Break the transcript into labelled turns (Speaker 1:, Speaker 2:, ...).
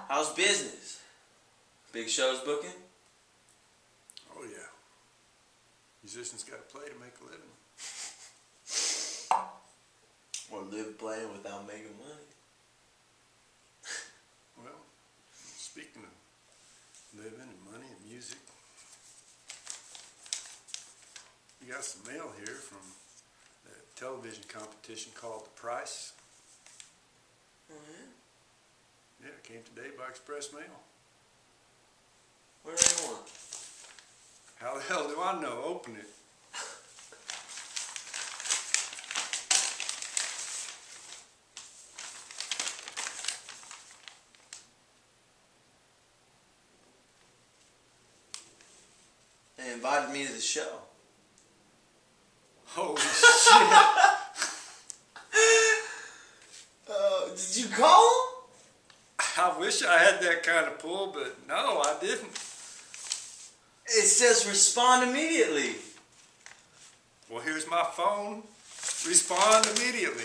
Speaker 1: How's business? Big shows booking?
Speaker 2: Oh yeah. Musicians got to play to make a living.
Speaker 1: Or live playing without making money?
Speaker 2: Well, speaking of living and money and music, we got some mail here from the television competition called The Price.
Speaker 1: Oh yeah?
Speaker 2: Yeah, it came today by express mail.
Speaker 1: What do they want?
Speaker 2: How the hell do I know? Open it.
Speaker 1: They invited me to the show.
Speaker 2: Holy shit.
Speaker 1: Did you call them?
Speaker 2: I wish I had that kind of pull, but no, I didn't.
Speaker 1: It says respond immediately.
Speaker 2: Well, here's my phone. Respond immediately.